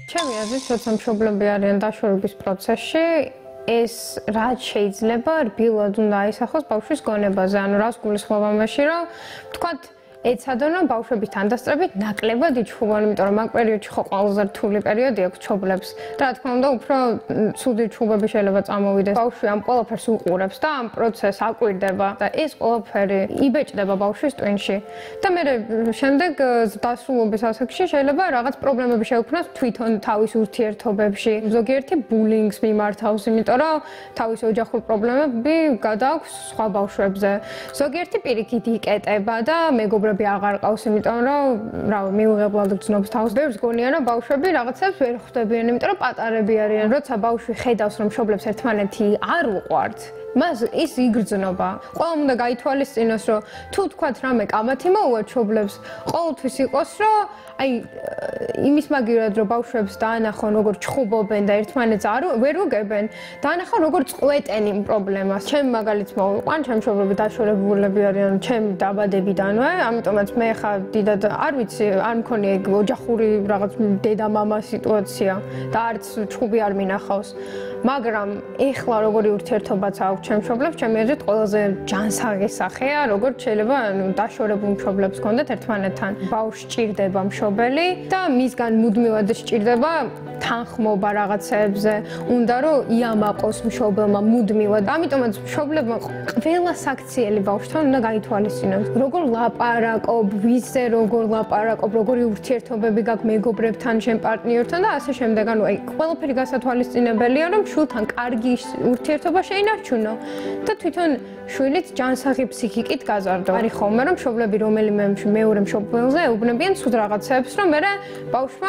ჩემი აზრით, როცა მშობლები არიან დაშორების პროცესში, ეს რაც შეიძლება რბილად უნდა აისახოს ბავშვის გონებაზე, ანუ რას გულისხმობ ამაში, რომ ვთქვათ, ეცადონ რომ ბავშვების თანდასწრებით ნაკლებად იჩხუბონ, იმიტომ რომ ამ პერიოდში ხო ყველაზე რთული პერიოდი აქვს მშობლებს. და რა თქმა უნდა, უფრო ცუდი ჩხუბები შეიძლება წამოვიდეს. ბავშვი ამ ყველაფერს უყურებს და ამ პროცესს აკვირდება და ეს ყველაფერი იბეჭდება ბავშვის ტვინში. და მე შემდეგ დასრულობის ასაკში შეიძლება რაღაც პრობლემები შეუქმნას თვითონ თავის ურთიერთობებში. ზოგიერთი ბულინგს მიმართავს, იმიტომ რომ თავის ოჯახურ პრობლემები გადააქვს სხვა ბავშვებზე. ზოგიერთი პირიქით იკეტება და მეგობრები აღარ ყავს, იმიტომ რომ მიუღებლად გრძნობს თავს. ბევრს გონია, რომ ბავშვები რაღაცებს ვერ ხვდებიან, იმიტომ რომ პატარები არიან. როცა ბავშვი ხედავს, რომ მშობლებს ერთმანეთი არ უყვართ, მას ის იგრძნობა. ყველამ უნდა გაითვალისწინოს, რომ თუ თქვათ რამე კამათი მოუვათ მშობლებს, ყოველთვის იყოს, რომ აი იმის მაგივრად რომ ბავშვებს დაანახონ როგორ ჩხუბობენ და ერთმანეთს ვერ უგებენ, დაანახონ როგორ წყვეტენ იმ პრობლემას. ჩემ მაგალითს მოვიყვან, ჩემ მშობლები დაშორებულები არიან ჩემი დაბადებიდანვე, ამიტომაც მე ხა დიდად არ ვიცი, არ მქონია ეგ ოჯახური რაღაც დედა-მამა სიტუაცია და არც ჩხუბი არ მინახავს. მაგრამ ეხლა როგორი ურთიერთობაც აქვს ჩემ მშობლებს, ჩემი აზრით ყველაზე ჯანსაღი სახეა, როგორ შეიძლება დაშორებულ მშობლებს ჰქონდეთ ერთმანეთთან. ბავშვს სჭირდება მშობელი და მისგან მუდმივად სჭირდება თანხმობა რაღაცეებზე, უნდა რომ იამაყოს მშობელმა მუდმივად. ამიტომაც მშობლებმა ყველა საქციელი ბავშვთან უნდა გაითვალისწინოს. როგორ ლაპარაკობ, ვისზე როგორ ლაპარაკობ, როგორი ურთიერთობები გაქვს მეგობრებთან, შენ პარტნიორთან და ასე შემდეგ. ანუ აი ყველაფერი გასათვალისწინებელია, რომ შვილთან კარგი ურთიერთობა შეინარჩუნო და თვითონ შვილიც ჯანსაღი ფსიქიკით გაზარდო. არის ხოლმე რომ მშობლები რომელიმე მეორე მშობელზე ეუბნებიან ცუდ რაღაცებს, რომ მე ბავშვმა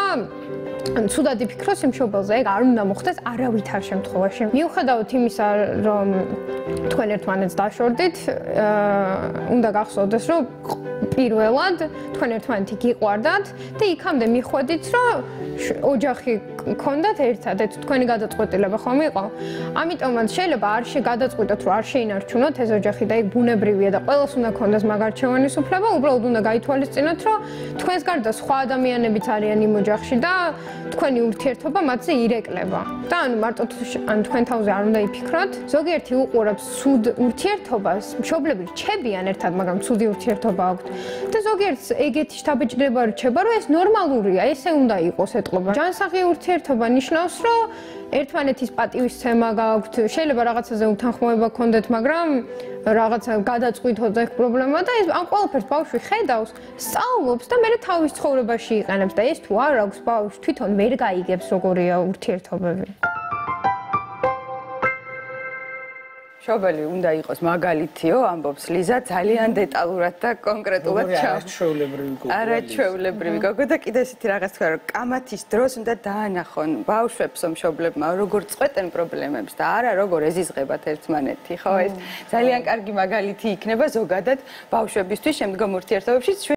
ცუდად იფიქროს იმ მშობელზე, ეგ არ უნდა მოხდეს არავითარ შემთხვევაში. მიუხედავად იმისა, რომ თქვენ ერთმანეთს დაშორდით, უნდა გახსოვდეს, რომ პირველად თქვენ ერთმანეთი გიყვარდათ და იქამდე მიხვედით, რომ ოჯახი გქონდათ ერთადაც, თქვენი გადაწყვეტილება ხომ იყო? ამიტომაც შეიძლება არ გადაწყვიტოთ, რომ არ შეინარჩუნოთ ეს ოჯახი და ეგ ბუნებრივია და ყველას უნდა გქონდეს მაგ არჩევანის უფლება, უბრალოდ უნდა გაითვალისწინოთ, რომ თქვენს გარდა სხვა ადამიანებიც არიან იმ ოჯახში და თქვენი ურთიერთობა მათზე ირეკლება. და ანუ მარტო თქვენ თავზე არ უნდა იფიქროთ. ზოგიერთი უყურებს ცუდ ურთიერთობას, მშობლები რჩებიან ერთად, მაგრამ ცუდი ურთიერთობა აქვთ. და ზოგიერთს ეგეთი შთაბეჭდილება რჩება, რომ ეს ნორმალურია, ესე უნდა იყოს ეთყობა. ჯანსაღი ურთიერთობა ნიშნავს, რომ ერთმანეთის პატივისცემა გაქვთ, შეიძლება რაღაცაზე უთანხმოება გქონდეთ, მაგრამ რაღაცა გადაწყვიტოთ ეგ პრობლემა და ეს ამ ყველაფერს ბავშვი ხედავს, სწავლობს და მე თავის ცხოვრებაში იყენებს და ეს თუ არ აქვს ბავშვს თვითონ ვერ გაიგებს როგორია ურთიერთობები. მშობელი უნდა იყოს მაგალითიო, ამბობს ლიზა, ძალიან დეტალურად და კონკრეტულად არაჩვეულებრივი გოგო და კიდე ისეთი რაღაც თქვა, რომ კამათის დროს უნდა დაანახონ ბავშვებს მშობლებმა, როგორ წყვეტენ პრობლემებს და არა როგორ ეზიზღებათ ერთმანეთი, ხო ეს ძალიან კარგი მაგალითი იქნება ზოგადად ბავშვებისთვის შემდგომ ურთიერთობებში.